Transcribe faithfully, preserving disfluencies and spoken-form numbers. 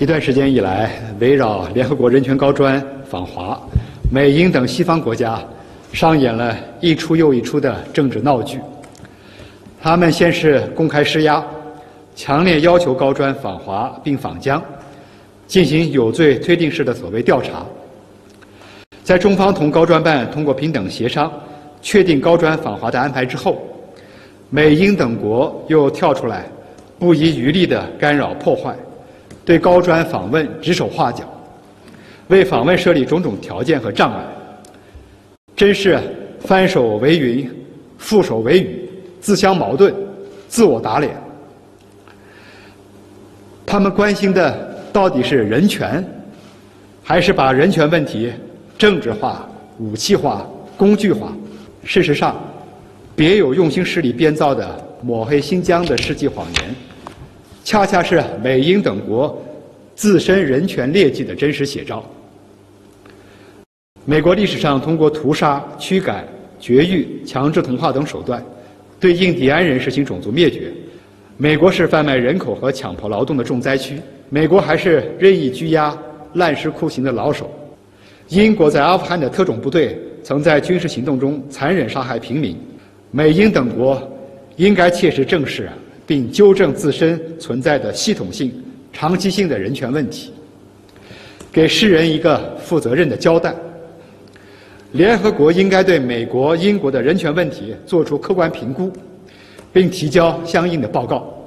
一段时间以来，围绕联合国人权高专访华，美英等西方国家上演了一出又一出的政治闹剧。他们先是公开施压，强烈要求高专访华并访疆，进行有罪推定式的所谓调查。在中方同高专办通过平等协商，确定高专访华的安排之后，美英等国又跳出来，不遗余力地干扰破坏，对高专访问指手画脚，为访问设立种种条件和障碍，真是翻手为云，覆手为雨，自相矛盾，自我打脸。他们关心的到底是人权，还是把人权问题政治化、武器化、工具化？事实上，别有用心势力编造的抹黑新疆的世纪谎言，恰恰是美英等国自身人权劣迹的真实写照。美国历史上通过屠杀、驱赶、绝育、强制同化等手段，对印第安人实行种族灭绝。美国是贩卖人口和强迫劳动的重灾区，美国还是任意拘押、滥施酷刑的老手。英国在阿富汗的特种部队曾在军事行动中残忍杀害平民。美英等国应该切实正视并纠正自身存在的系统性、长期性的人权问题，给世人一个负责任的交代。联合国应该对美国、英国的人权问题作出客观评估，并提交相应的报告。